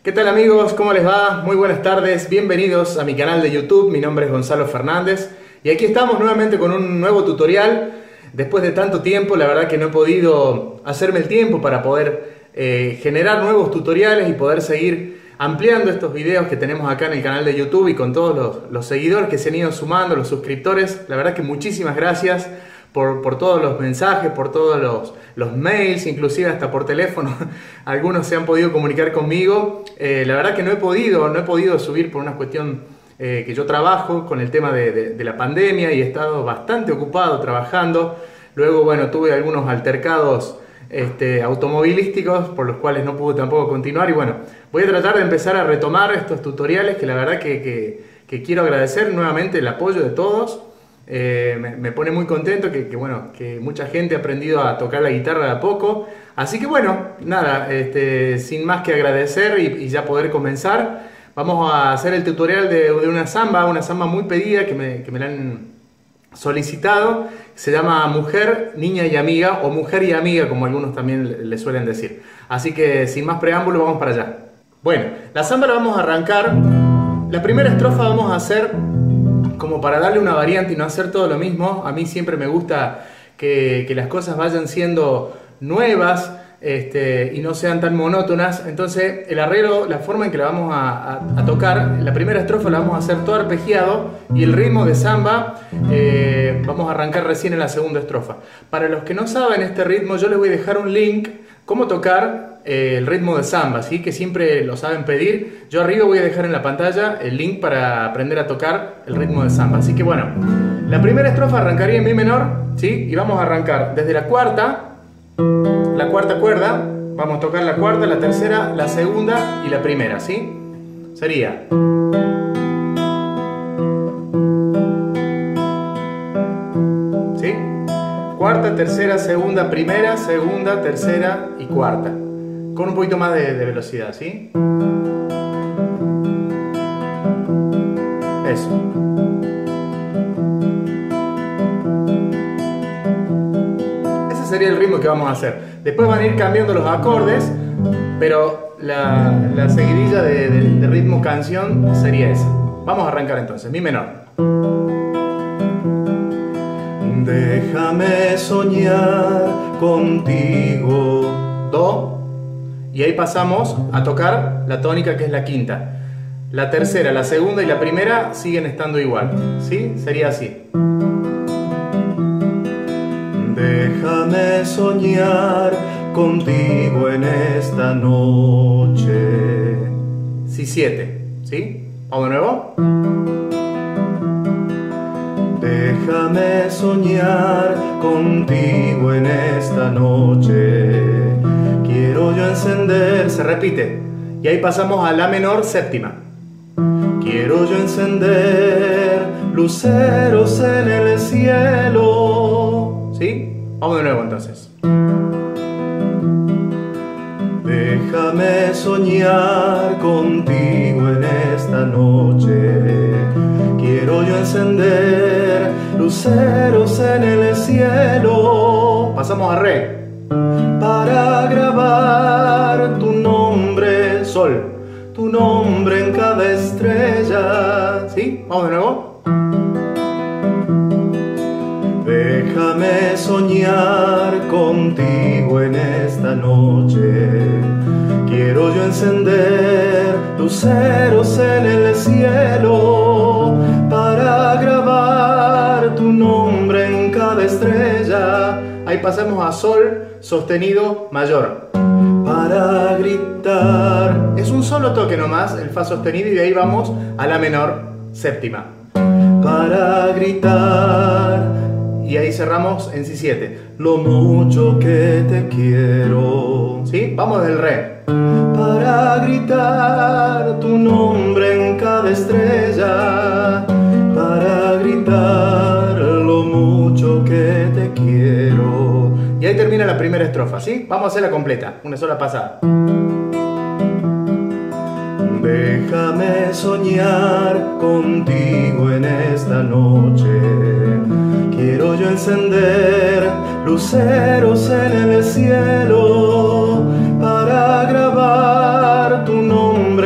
¿Qué tal amigos? ¿Cómo les va? Muy buenas tardes, bienvenidos a mi canal de YouTube. Mi nombre es Gonzalo Fernández y aquí estamos nuevamente con un nuevo tutorial. Después de tanto tiempo, la verdad que no he podido hacerme el tiempo para poder generar nuevos tutoriales y poder seguir ampliando estos videos que tenemos acá en el canal de YouTube y con todos los seguidores que se han ido sumando, los suscriptores. La verdad que muchísimas gracias por todos los mensajes, por todos los mails, inclusive hasta por teléfono. Algunos se han podido comunicar conmigo. La verdad que no he podido subir por una cuestión que yo trabajo con el tema de la pandemia y he estado bastante ocupado trabajando. Luego, bueno, tuve algunos altercados automovilísticos por los cuales no pude tampoco continuar y bueno, voy a tratar de empezar a retomar estos tutoriales que la verdad que quiero agradecer nuevamente el apoyo de todos. Me pone muy contento que mucha gente ha aprendido a tocar la guitarra de a poco, así que bueno, nada, sin más que agradecer y ya poder comenzar, vamos a hacer el tutorial de una samba muy pedida que me la han solicitado. Se llama Mujer, Niña y Amiga, o Mujer y Amiga, como algunos también le suelen decir. Así que sin más preámbulo, vamos para allá. Bueno, la samba la vamos a arrancar. La primera estrofa vamos a hacer como para darle una variante y no hacer todo lo mismo. A mí siempre me gusta que las cosas vayan siendo nuevas y no sean tan monótonas. Entonces el arreglo, la forma en que la vamos a tocar, la primera estrofa la vamos a hacer todo arpegiado y el ritmo de samba vamos a arrancar recién en la segunda estrofa. Para los que no saben este ritmo, yo les voy a dejar un link cómo tocar el ritmo de samba, ¿sí? Que siempre lo saben pedir. Yo arriba voy a dejar en la pantalla el link para aprender a tocar el ritmo de samba. Así que bueno, la primera estrofa arrancaría en mi menor, ¿sí? Y vamos a arrancar desde la cuarta cuerda, vamos a tocar la cuarta, la tercera, la segunda y la primera, ¿sí? Sería ¿sí? Cuarta, tercera, segunda, primera, segunda, tercera y cuarta. Con un poquito más de velocidad, ¿sí? Eso. Ese sería el ritmo que vamos a hacer. Después van a ir cambiando los acordes, pero la seguidilla de ritmo canción sería esa. Vamos a arrancar entonces. Mi menor. Déjame soñar contigo. Do. Y ahí pasamos a tocar la tónica, que es la quinta. La tercera, la segunda y la primera siguen estando igual, ¿sí? Sería así. Déjame soñar contigo en esta noche. Si 7, ¿sí? Vamos de nuevo. Déjame soñar contigo en esta noche. Quiero yo encender, se repite, y ahí pasamos a la menor séptima. Quiero yo encender luceros en el cielo, ¿sí? Vamos de nuevo entonces. Déjame soñar contigo en esta noche. Quiero yo encender luceros en el cielo. Pasamos a re. Para grabar tu nombre, sol, tu nombre en cada estrella, ¿sí? Vamos de nuevo. Déjame soñar contigo en esta noche. Quiero yo encender luceros en el cielo para grabar tu nombre en cada estrella. Ahí pasamos a sol sostenido mayor. Para gritar. Es un solo toque nomás, el fa sostenido, y de ahí vamos a la menor séptima. Para gritar. Y ahí cerramos en si 7. Lo mucho que te quiero. ¿Sí? Vamos del re. Para gritar tu nombre en cada estrella. Para gritar lo mucho que te quiero. Y ahí termina la primera estrofa, ¿sí? Vamos a hacerla completa, una sola pasada. Déjame soñar contigo en esta noche. Quiero yo encender luceros en el cielo para grabar tu nombre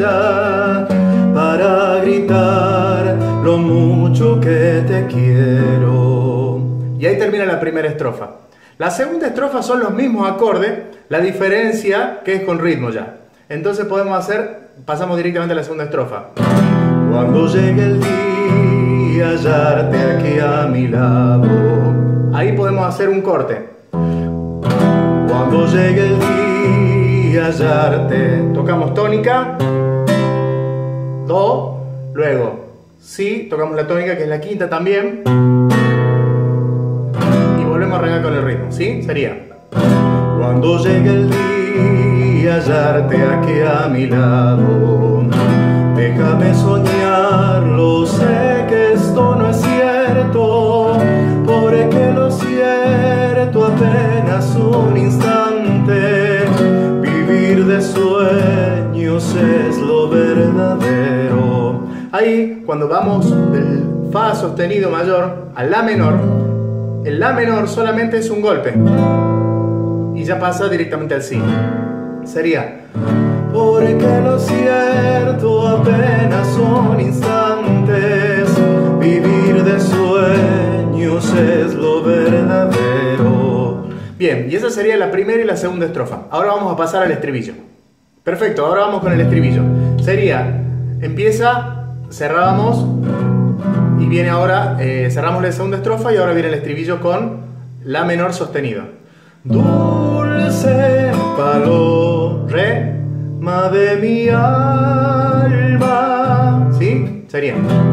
allá para gritar lo mucho que te quiero. Y ahí termina la primera estrofa. La segunda estrofa son los mismos acordes, la diferencia que es con ritmo ya. Entonces pasamos directamente a la segunda estrofa. Cuando llegue el día, hallarte aquí a mi lado. Ahí podemos hacer un corte. Cuando llegue el día, hallarte. Tocamos tónica, do, luego si, tocamos la tónica que es la quinta también. Y volvemos a arrancar con el ritmo, ¿sí? Sería. Cuando llegue el día, hallarte aquí a mi lado. Déjame soñarlo, sé que esto no es cierto, porque lo cierto apenas un instante. Vivir de sueños es lo verdadero. Ahí, cuando vamos del fa sostenido mayor al la menor, el la menor solamente es un golpe y ya pasa directamente al si. Sería. Porque lo cierto apenas son instantes, vivir de sueños es lo verdadero. Bien, y esa sería la primera y la segunda estrofa. Ahora vamos a pasar al estribillo. Perfecto, ahora vamos con el estribillo. Sería, empieza, cerrábamos y viene ahora, cerramos la segunda estrofa y ahora viene el estribillo con la menor sostenido. Dulce palo, re, de mi alma. ¿sí? Sería.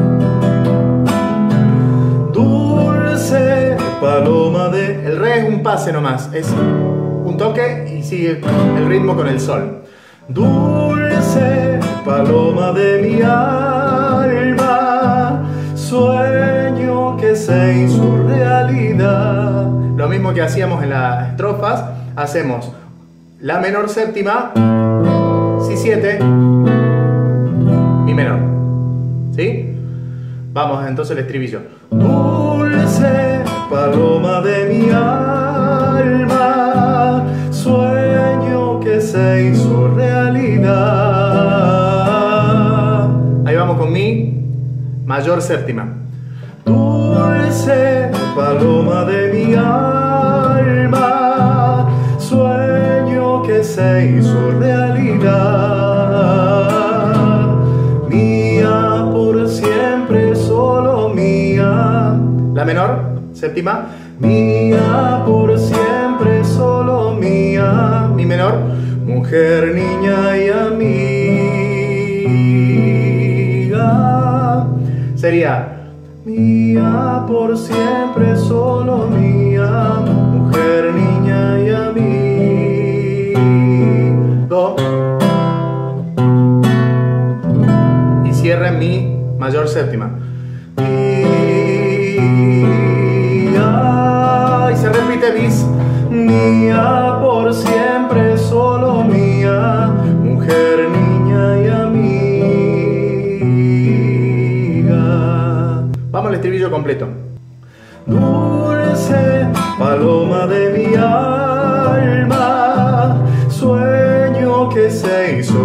Dulce paloma de... El re es un pase nomás, es un toque y sigue el ritmo con el sol. Dulce paloma de mi alma, sueño que se hizo realidad. Lo mismo que hacíamos en las estrofas, hacemos la menor séptima, si 7, mi menor, ¿sí? Vamos entonces al estribillo. Dulce paloma de mi alma, sueño que se hizo realidad. Ahí vamos con mi mayor séptima. Dulce paloma de mi alma, sueño que se hizo realidad. Mía por siempre, solo mía. La menor, séptima. Mía por siempre, solo mía. Mi menor. Mujer, niña y amiga. Sería. Mía por siempre, solo mía. Mujer, niña y amiga. Do. Y cierra en mi mayor séptima. Mía. Y se repite bis. Mía por siempre, solo mía. Mujer, niña y amiga. Vamos al estribillo completo. Dulce paloma de mi alma, sueño que se hizo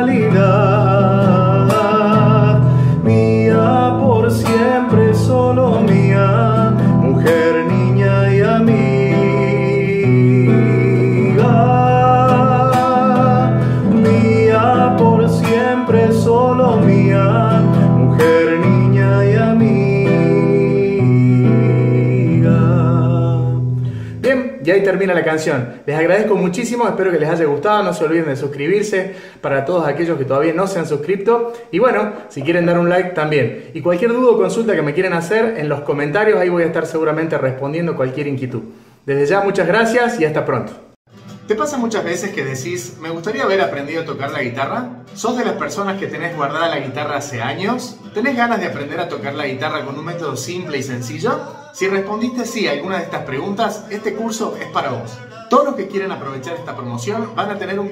realidad. Mía por siempre, solo mía. Mujer, niña y amiga. Mía por siempre, solo mía. Mujer, niña y amiga. Bien, y ahí termina la canción. Les agradezco muchísimo, espero que les haya gustado. No se olviden de suscribirse para todos aquellos que todavía no se han suscrito. Y bueno, si quieren dar un like también. Y cualquier duda o consulta que me quieran hacer en los comentarios, ahí voy a estar seguramente respondiendo cualquier inquietud. Desde ya, muchas gracias y hasta pronto. ¿Te pasa muchas veces que decís, me gustaría haber aprendido a tocar la guitarra? ¿Sos de las personas que tenés guardada la guitarra hace años? ¿Tenés ganas de aprender a tocar la guitarra con un método simple y sencillo? Si respondiste sí a alguna de estas preguntas, este curso es para vos. Todos los que quieren aprovechar esta promoción van a tener un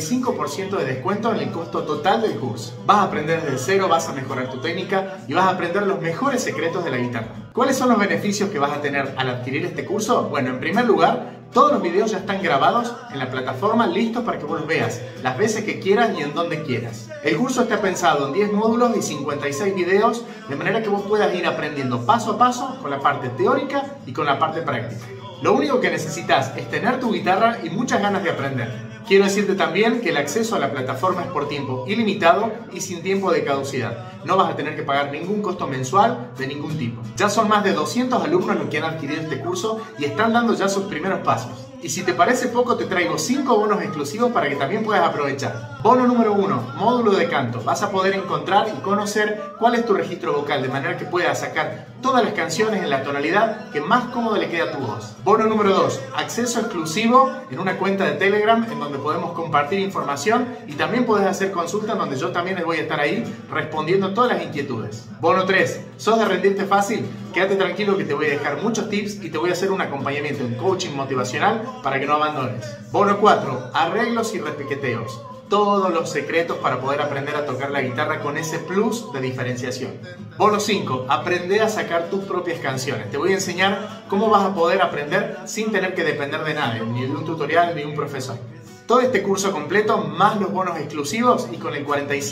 45% de descuento en el costo total del curso. Vas a aprender desde cero, vas a mejorar tu técnica y vas a aprender los mejores secretos de la guitarra. ¿Cuáles son los beneficios que vas a tener al adquirir este curso? Bueno, en primer lugar, todos los videos ya están grabados en la plataforma, listos para que vos los veas las veces que quieras y en donde quieras. El curso está pensado en 10 módulos y 56 videos, de manera que vos puedas ir aprendiendo paso a paso con la parte teórica y con la parte práctica. Lo único que necesitas es tener tu guitarra y muchas ganas de aprender. Quiero decirte también que el acceso a la plataforma es por tiempo ilimitado y sin tiempo de caducidad. No vas a tener que pagar ningún costo mensual de ningún tipo. Ya son más de 200 alumnos los que han adquirido este curso y están dando ya sus primeros pasos. Y si te parece poco, te traigo 5 bonos exclusivos para que también puedas aprovechar. Bono número 1, módulo de canto. Vas a poder encontrar y conocer cuál es tu registro vocal, de manera que puedas sacar todas las canciones en la tonalidad que más cómodo le queda a tu voz. Bono número 2, acceso exclusivo en una cuenta de Telegram en donde podemos compartir información y también puedes hacer consultas donde yo también les voy a estar ahí respondiendo todas las inquietudes. Bono 3, ¿sos de rendirte fácil? Quédate tranquilo que te voy a dejar muchos tips y te voy a hacer un acompañamiento en coaching motivacional para que no abandones. Bono 4, arreglos y repiqueteos. Todos los secretos para poder aprender a tocar la guitarra con ese plus de diferenciación. Bono 5, aprende a sacar tus propias canciones. Te voy a enseñar cómo vas a poder aprender sin tener que depender de nadie, ni de un tutorial ni de un profesor. Todo este curso completo más los bonos exclusivos y con el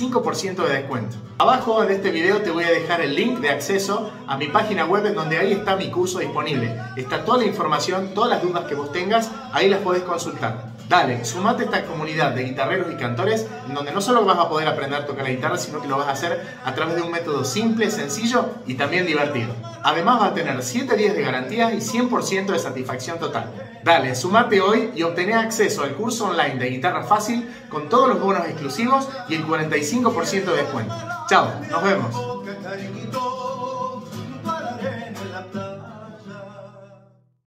45% de descuento. Abajo de este video te voy a dejar el link de acceso a mi página web en donde ahí está mi curso disponible. Está toda la información, todas las dudas que vos tengas, ahí las podés consultar. Dale, sumate a esta comunidad de guitarreros y cantores en donde no solo vas a poder aprender a tocar la guitarra, sino que lo vas a hacer a través de un método simple, sencillo y también divertido. Además vas a tener 7 días de garantía y 100% de satisfacción total. Dale, sumate hoy y obtené acceso al curso online de guitarra fácil con todos los bonos exclusivos y el 45% de descuento. Chao, nos vemos.